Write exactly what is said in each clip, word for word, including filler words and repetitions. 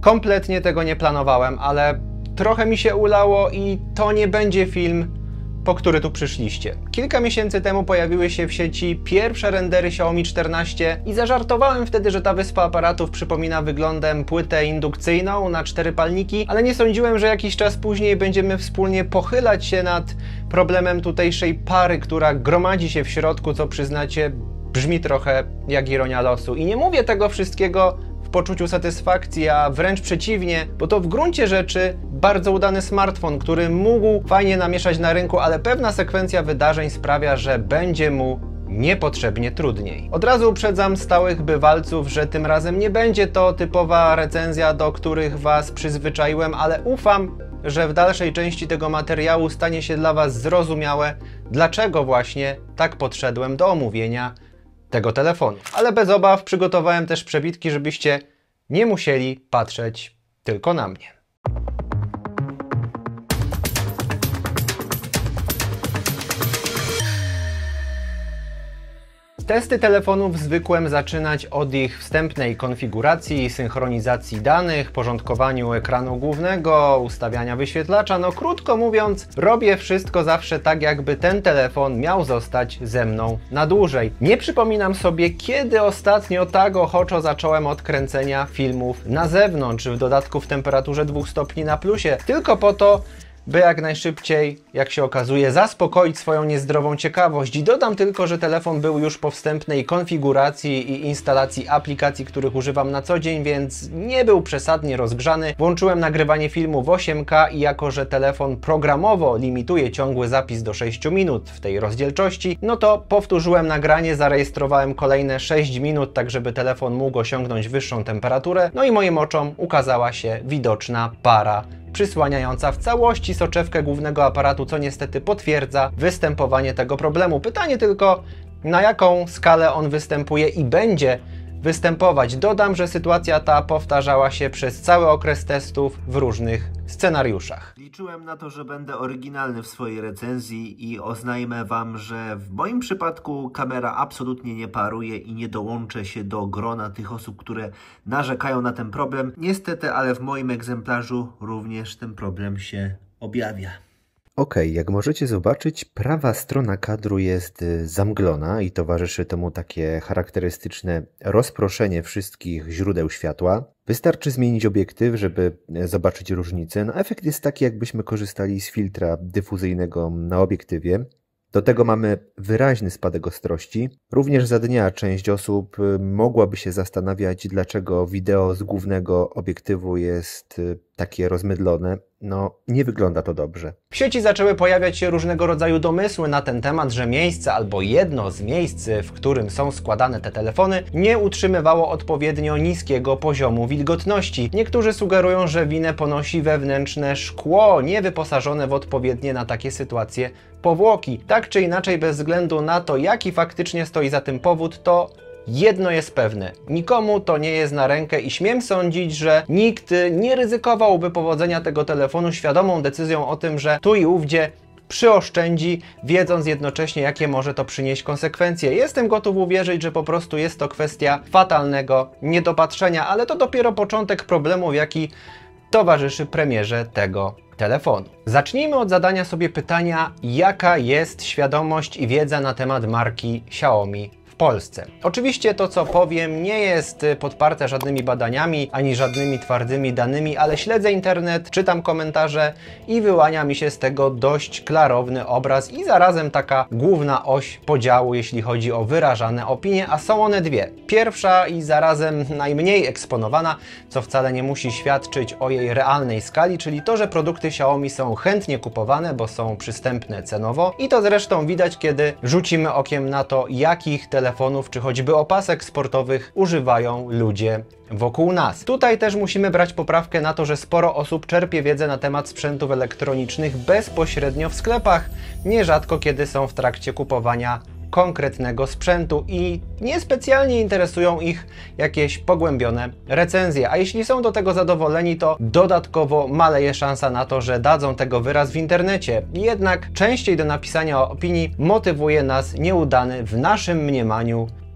Kompletnie tego nie planowałem, ale trochę mi się ulało i to nie będzie film, po który tu przyszliście. Kilka miesięcy temu pojawiły się w sieci pierwsze rendery Xiaomi czternaście i zażartowałem wtedy, że ta wyspa aparatów przypomina wyglądem płytę indukcyjną na cztery palniki, ale nie sądziłem, że jakiś czas później będziemy wspólnie pochylać się nad problemem tutejszej pary, która gromadzi się w środku, co przyznacie, brzmi trochę jak ironia losu. I nie mówię tego wszystkiego w poczuciu satysfakcji, a wręcz przeciwnie, bo to w gruncie rzeczy bardzo udany smartfon, który mógł fajnie namieszać na rynku, ale pewna sekwencja wydarzeń sprawia, że będzie mu niepotrzebnie trudniej. Od razu uprzedzam stałych bywalców, że tym razem nie będzie to typowa recenzja, do których Was przyzwyczaiłem, ale ufam, że w dalszej części tego materiału stanie się dla Was zrozumiałe, dlaczego właśnie tak podszedłem do omówienia tego telefonu. Ale bez obaw przygotowałem też przebitki, żebyście nie musieli patrzeć tylko na mnie. Testy telefonów zwykłem zaczynać od ich wstępnej konfiguracji, synchronizacji danych, porządkowaniu ekranu głównego, ustawiania wyświetlacza. No krótko mówiąc, robię wszystko zawsze tak, jakby ten telefon miał zostać ze mną na dłużej. Nie przypominam sobie, kiedy ostatnio tak ochoczo zacząłem od kręcenia filmów na zewnątrz, w dodatku w temperaturze dwóch stopni na plusie, tylko po to, by jak najszybciej, jak się okazuje, zaspokoić swoją niezdrową ciekawość. I dodam tylko, że telefon był już po wstępnej konfiguracji i instalacji aplikacji, których używam na co dzień, więc nie był przesadnie rozgrzany. Włączyłem nagrywanie filmu w osiem K i jako, że telefon programowo limituje ciągły zapis do sześciu minut w tej rozdzielczości, no to powtórzyłem nagranie, zarejestrowałem kolejne sześć minut, tak żeby telefon mógł osiągnąć wyższą temperaturę, no i moim oczom ukazała się widoczna para przysłaniająca w całości soczewkę głównego aparatu, co niestety potwierdza występowanie tego problemu. Pytanie tylko, na jaką skalę on występuje i będzie występować. Dodam, że sytuacja ta powtarzała się przez cały okres testów w różnych scenariuszach. Liczyłem na to, że będę oryginalny w swojej recenzji i oznajmę Wam, że w moim przypadku kamera absolutnie nie paruje i nie dołączę się do grona tych osób, które narzekają na ten problem. Niestety, ale w moim egzemplarzu również ten problem się objawia. Ok, jak możecie zobaczyć, prawa strona kadru jest zamglona i towarzyszy temu takie charakterystyczne rozproszenie wszystkich źródeł światła. Wystarczy zmienić obiektyw, żeby zobaczyć różnicę. No, efekt jest taki, jakbyśmy korzystali z filtra dyfuzyjnego na obiektywie. Do tego mamy wyraźny spadek ostrości. Również za dnia część osób mogłaby się zastanawiać, dlaczego wideo z głównego obiektywu jest takie rozmydlone. No, nie wygląda to dobrze. W sieci zaczęły pojawiać się różnego rodzaju domysły na ten temat, że miejsce albo jedno z miejsc, w którym są składane te telefony, nie utrzymywało odpowiednio niskiego poziomu wilgotności. Niektórzy sugerują, że winę ponosi wewnętrzne szkło, niewyposażone w odpowiednie na takie sytuacje powłoki. Tak czy inaczej, bez względu na to, jaki faktycznie stoi za tym powód, to jedno jest pewne, nikomu to nie jest na rękę i śmiem sądzić, że nikt nie ryzykowałby powodzenia tego telefonu świadomą decyzją o tym, że tu i ówdzie przyoszczędzi, wiedząc jednocześnie, jakie może to przynieść konsekwencje. Jestem gotów uwierzyć, że po prostu jest to kwestia fatalnego niedopatrzenia, ale to dopiero początek problemu, jaki towarzyszy premierze tego telefonu. Zacznijmy od zadania sobie pytania, jaka jest świadomość i wiedza na temat marki Xiaomi w Polsce. Oczywiście to, co powiem, nie jest podparte żadnymi badaniami, ani żadnymi twardymi danymi, ale śledzę internet, czytam komentarze i wyłania mi się z tego dość klarowny obraz i zarazem taka główna oś podziału, jeśli chodzi o wyrażane opinie, a są one dwie. Pierwsza i zarazem najmniej eksponowana, co wcale nie musi świadczyć o jej realnej skali, czyli to, że produkty Xiaomi są chętnie kupowane, bo są przystępne cenowo i to zresztą widać, kiedy rzucimy okiem na to, jakich telefonów czy choćby opasek sportowych używają ludzie wokół nas. Tutaj też musimy brać poprawkę na to, że sporo osób czerpie wiedzę na temat sprzętów elektronicznych bezpośrednio w sklepach, nierzadko kiedy są w trakcie kupowania konkretnego sprzętu i niespecjalnie interesują ich jakieś pogłębione recenzje, a jeśli są do tego zadowoleni, to dodatkowo maleje szansa na to, że dadzą tego wyraz w internecie. Jednak częściej do napisania opinii motywuje nas nieudany w naszym mniemaniu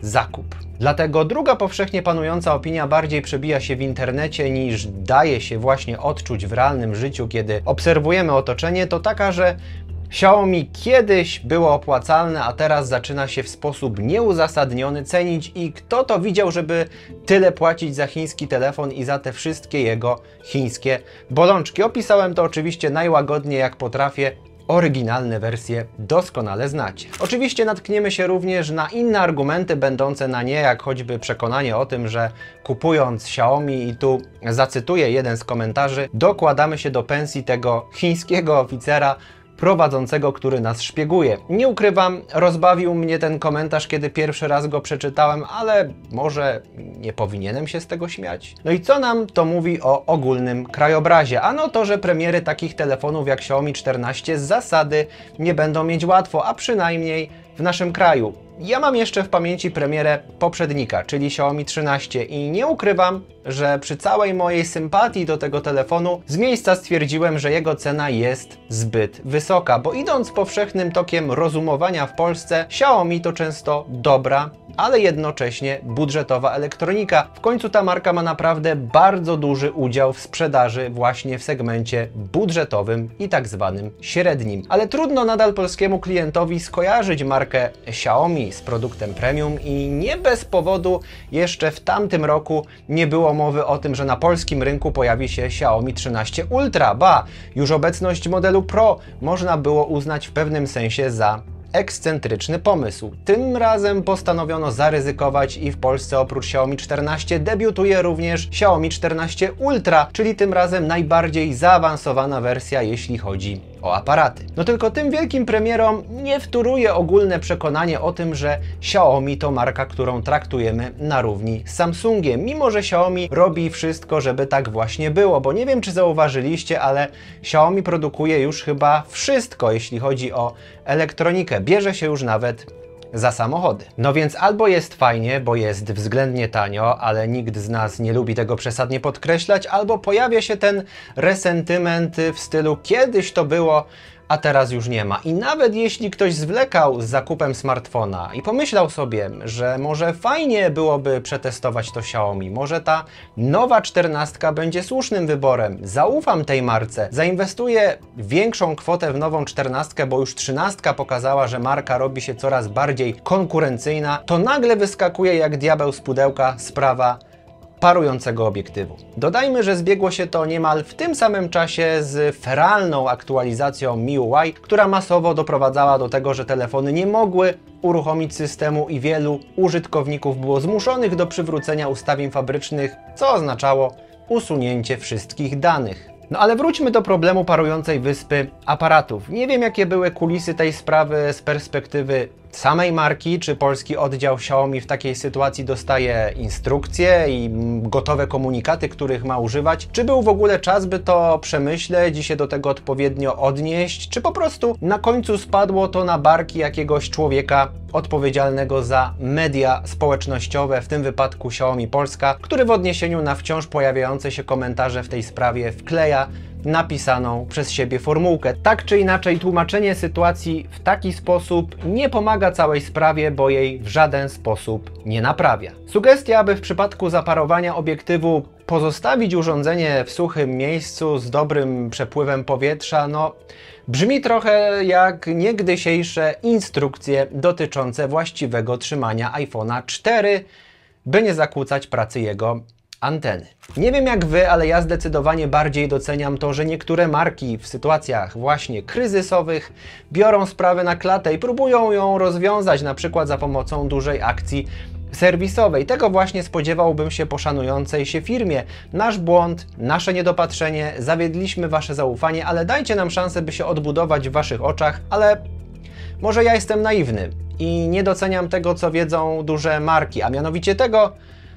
zakup. Dlatego druga powszechnie panująca opinia bardziej przebija się w internecie niż daje się właśnie odczuć w realnym życiu, kiedy obserwujemy otoczenie, to taka, że Xiaomi kiedyś było opłacalne, a teraz zaczyna się w sposób nieuzasadniony cenić i kto to widział, żeby tyle płacić za chiński telefon i za te wszystkie jego chińskie bolączki. Opisałem to oczywiście najłagodniej jak potrafię. Oryginalne wersje doskonale znacie. Oczywiście natkniemy się również na inne argumenty będące na nie, jak choćby przekonanie o tym, że kupując Xiaomi, i tu zacytuję jeden z komentarzy, dokładamy się do pensji tego chińskiego oficera prowadzącego, który nas szpieguje. Nie ukrywam, rozbawił mnie ten komentarz, kiedy pierwszy raz go przeczytałem, ale może nie powinienem się z tego śmiać. No i co nam to mówi o ogólnym krajobrazie? Ano to, że premiery takich telefonów jak Xiaomi czternaście z zasady nie będą mieć łatwo, a przynajmniej w naszym kraju. Ja mam jeszcze w pamięci premierę poprzednika, czyli Xiaomi trzynaście i nie ukrywam, że przy całej mojej sympatii do tego telefonu z miejsca stwierdziłem, że jego cena jest zbyt wysoka, bo idąc powszechnym tokiem rozumowania w Polsce, Xiaomi to często dobra, ale jednocześnie budżetowa elektronika. W końcu ta marka ma naprawdę bardzo duży udział w sprzedaży właśnie w segmencie budżetowym i tak zwanym średnim. Ale trudno nadal polskiemu klientowi skojarzyć markę Xiaomi z produktem premium i nie bez powodu jeszcze w tamtym roku nie było mowy o tym, że na polskim rynku pojawi się Xiaomi trzynaście Ultra. Ba, już obecność modelu Pro można było uznać w pewnym sensie za ekscentryczny pomysł. Tym razem postanowiono zaryzykować i w Polsce oprócz Xiaomi czternaście debiutuje również Xiaomi czternaście Ultra, czyli tym razem najbardziej zaawansowana wersja, jeśli chodzi o aparaty. No tylko tym wielkim premierom nie wtóruje ogólne przekonanie o tym, że Xiaomi to marka, którą traktujemy na równi z Samsungiem, mimo że Xiaomi robi wszystko, żeby tak właśnie było, bo nie wiem, czy zauważyliście, ale Xiaomi produkuje już chyba wszystko, jeśli chodzi o elektronikę. Bierze się już nawet za samochody. No więc albo jest fajnie, bo jest względnie tanio, ale nikt z nas nie lubi tego przesadnie podkreślać, albo pojawia się ten resentyment w stylu kiedyś to było, a teraz już nie ma. I nawet jeśli ktoś zwlekał z zakupem smartfona i pomyślał sobie, że może fajnie byłoby przetestować to Xiaomi, może ta nowa czternastka będzie słusznym wyborem, zaufam tej marce, zainwestuję większą kwotę w nową czternastkę, bo już trzynastka pokazała, że marka robi się coraz bardziej konkurencyjna, to nagle wyskakuje jak diabeł z pudełka sprawa parującego obiektywu. Dodajmy, że zbiegło się to niemal w tym samym czasie z feralną aktualizacją M I U I, która masowo doprowadzała do tego, że telefony nie mogły uruchomić systemu i wielu użytkowników było zmuszonych do przywrócenia ustawień fabrycznych, co oznaczało usunięcie wszystkich danych. No ale wróćmy do problemu parującej wyspy aparatów. Nie wiem, jakie były kulisy tej sprawy z perspektywy samej marki, czy polski oddział Xiaomi w takiej sytuacji dostaje instrukcje i gotowe komunikaty, których ma używać, czy był w ogóle czas, by to przemyśleć i się do tego odpowiednio odnieść, czy po prostu na końcu spadło to na barki jakiegoś człowieka odpowiedzialnego za media społecznościowe, w tym wypadku Xiaomi Polska, który w odniesieniu na wciąż pojawiające się komentarze w tej sprawie wkleja napisaną przez siebie formułkę. Tak czy inaczej, tłumaczenie sytuacji w taki sposób nie pomaga całej sprawie, bo jej w żaden sposób nie naprawia. Sugestia, aby w przypadku zaparowania obiektywu pozostawić urządzenie w suchym miejscu z dobrym przepływem powietrza, no brzmi trochę jak niegdysiejsze instrukcje dotyczące właściwego trzymania iPhone'a cztery, by nie zakłócać pracy jego anteny. Nie wiem jak wy, ale ja zdecydowanie bardziej doceniam to, że niektóre marki w sytuacjach właśnie kryzysowych biorą sprawę na klatę i próbują ją rozwiązać, na przykład za pomocą dużej akcji serwisowej. Tego właśnie spodziewałbym się po szanującej się firmie. Nasz błąd, nasze niedopatrzenie, zawiedliśmy wasze zaufanie, ale dajcie nam szansę, by się odbudować w waszych oczach, ale może ja jestem naiwny i nie doceniam tego, co wiedzą duże marki, a mianowicie tego,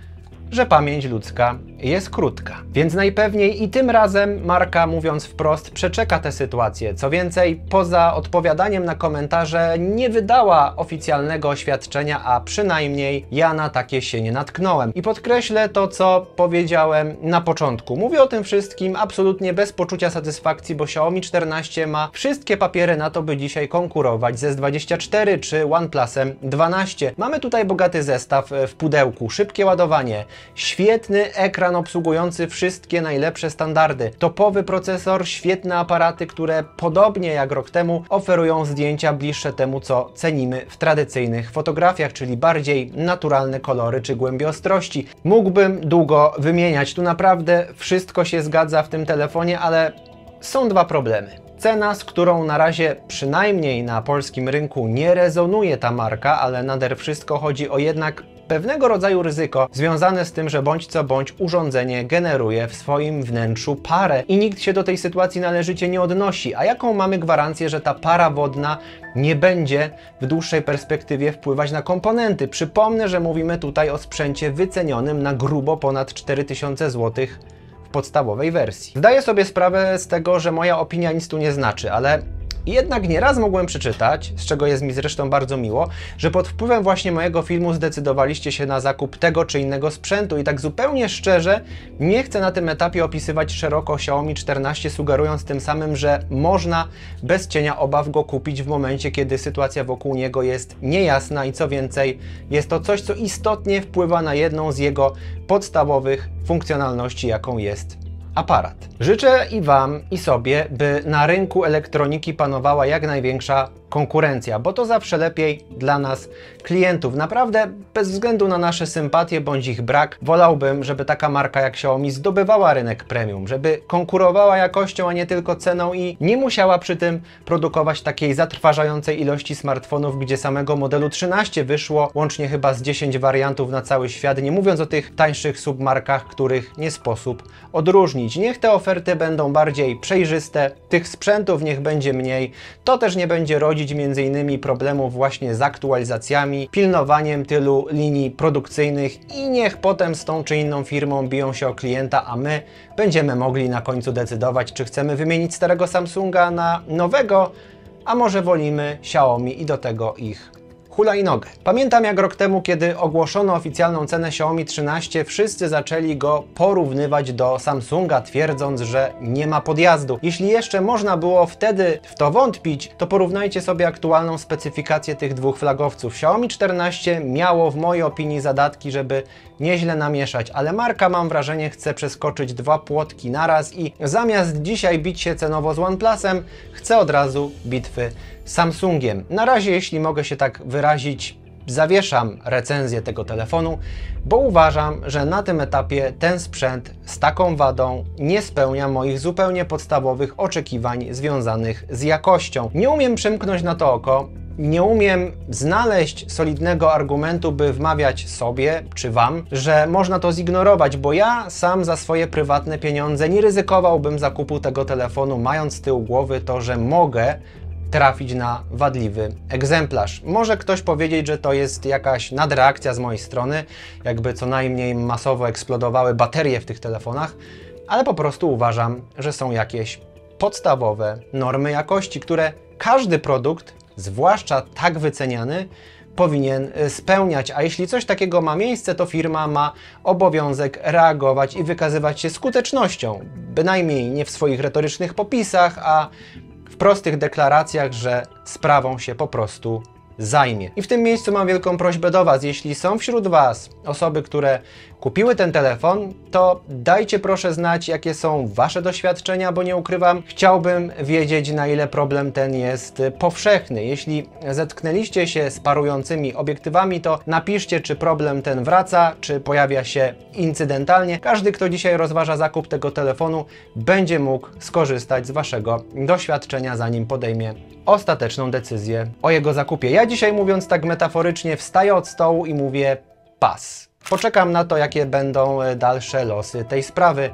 że pamięć ludzka jest krótka. Więc najpewniej i tym razem marka, mówiąc wprost, przeczeka tę sytuację. Co więcej, poza odpowiadaniem na komentarze nie wydała oficjalnego oświadczenia, a przynajmniej ja na takie się nie natknąłem. I podkreślę to, co powiedziałem na początku. Mówię o tym wszystkim absolutnie bez poczucia satysfakcji, bo Xiaomi czternaście ma wszystkie papiery na to, by dzisiaj konkurować ze S dwadzieścia cztery czy OnePlusem dwanaście. Mamy tutaj bogaty zestaw w pudełku, szybkie ładowanie, świetny ekran obsługujący wszystkie najlepsze standardy, topowy procesor, świetne aparaty, które podobnie jak rok temu oferują zdjęcia bliższe temu, co cenimy w tradycyjnych fotografiach, czyli bardziej naturalne kolory czy głębie ostrości. Mógłbym długo wymieniać, tu naprawdę wszystko się zgadza w tym telefonie, ale są dwa problemy. Cena, z którą na razie przynajmniej na polskim rynku nie rezonuje ta marka, ale nader wszystko chodzi o jednak pewnego rodzaju ryzyko związane z tym, że bądź co bądź urządzenie generuje w swoim wnętrzu parę i nikt się do tej sytuacji należycie nie odnosi. A jaką mamy gwarancję, że ta para wodna nie będzie w dłuższej perspektywie wpływać na komponenty? Przypomnę, że mówimy tutaj o sprzęcie wycenionym na grubo ponad cztery tysiące złotych w podstawowej wersji. Zdaję sobie sprawę z tego, że moja opinia nic tu nie znaczy, ale jednak nieraz mogłem przeczytać, z czego jest mi zresztą bardzo miło, że pod wpływem właśnie mojego filmu zdecydowaliście się na zakup tego czy innego sprzętu i tak zupełnie szczerze nie chcę na tym etapie opisywać szeroko Xiaomi czternaście, sugerując tym samym, że można bez cienia obaw go kupić w momencie, kiedy sytuacja wokół niego jest niejasna i co więcej, jest to coś, co istotnie wpływa na jedną z jego podstawowych funkcjonalności, jaką jest aparat. Życzę i Wam, i sobie, by na rynku elektroniki panowała jak największa konkurencja, bo to zawsze lepiej dla nas, klientów. Naprawdę, bez względu na nasze sympatie bądź ich brak, wolałbym, żeby taka marka jak Xiaomi zdobywała rynek premium, żeby konkurowała jakością, a nie tylko ceną i nie musiała przy tym produkować takiej zatrważającej ilości smartfonów, gdzie samego modelu trzynaście wyszło łącznie chyba z dziesięć wariantów na cały świat, nie mówiąc o tych tańszych submarkach, których nie sposób odróżnić. Niech te oferty będą bardziej przejrzyste, tych sprzętów niech będzie mniej, to też nie będzie rodzić między innymi problemów właśnie z aktualizacjami, pilnowaniem tylu linii produkcyjnych i niech potem z tą czy inną firmą biją się o klienta, a my będziemy mogli na końcu decydować, czy chcemy wymienić starego Samsunga na nowego, a może wolimy Xiaomi i do tego ich hulajnogę. Pamiętam jak rok temu, kiedy ogłoszono oficjalną cenę Xiaomi trzynaście, wszyscy zaczęli go porównywać do Samsunga, twierdząc, że nie ma podjazdu. Jeśli jeszcze można było wtedy w to wątpić, to porównajcie sobie aktualną specyfikację tych dwóch flagowców. Xiaomi czternaście miało w mojej opinii zadatki, żeby nieźle namieszać, ale marka, mam wrażenie, chce przeskoczyć dwa płotki naraz i zamiast dzisiaj bić się cenowo z OnePlusem, chce od razu bitwy z Samsungiem. Na razie, jeśli mogę się tak wyrazić, zawieszam recenzję tego telefonu, bo uważam, że na tym etapie ten sprzęt z taką wadą nie spełnia moich zupełnie podstawowych oczekiwań związanych z jakością. Nie umiem przymknąć na to oko, nie umiem znaleźć solidnego argumentu, by wmawiać sobie czy Wam, że można to zignorować, bo ja sam za swoje prywatne pieniądze nie ryzykowałbym zakupu tego telefonu, mając z tyłu głowy to, że mogę trafić na wadliwy egzemplarz. Może ktoś powiedzieć, że to jest jakaś nadreakcja z mojej strony, jakby co najmniej masowo eksplodowały baterie w tych telefonach, ale po prostu uważam, że są jakieś podstawowe normy jakości, które każdy produkt, zwłaszcza tak wyceniany, powinien spełniać, a jeśli coś takiego ma miejsce, to firma ma obowiązek reagować i wykazywać się skutecznością, bynajmniej nie w swoich retorycznych popisach, a w prostych deklaracjach, że sprawą się po prostu zajmie. I w tym miejscu mam wielką prośbę do Was, jeśli są wśród Was osoby, które kupiły ten telefon, to dajcie proszę znać, jakie są Wasze doświadczenia, bo nie ukrywam, chciałbym wiedzieć, na ile problem ten jest powszechny. Jeśli zetknęliście się z parującymi obiektywami, to napiszcie, czy problem ten wraca, czy pojawia się incydentalnie. Każdy, kto dzisiaj rozważa zakup tego telefonu, będzie mógł skorzystać z Waszego doświadczenia, zanim podejmie ostateczną decyzję o jego zakupie. Ja dzisiaj, mówiąc tak metaforycznie, wstaję od stołu i mówię pas. Poczekam na to, jakie będą dalsze losy tej sprawy.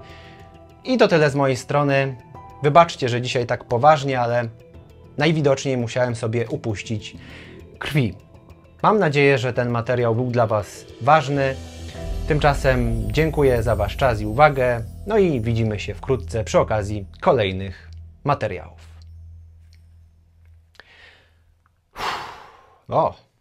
I to tyle z mojej strony. Wybaczcie, że dzisiaj tak poważnie, ale najwidoczniej musiałem sobie upuścić krwi. Mam nadzieję, że ten materiał był dla Was ważny. Tymczasem dziękuję za Wasz czas i uwagę, no i widzimy się wkrótce przy okazji kolejnych materiałów. O!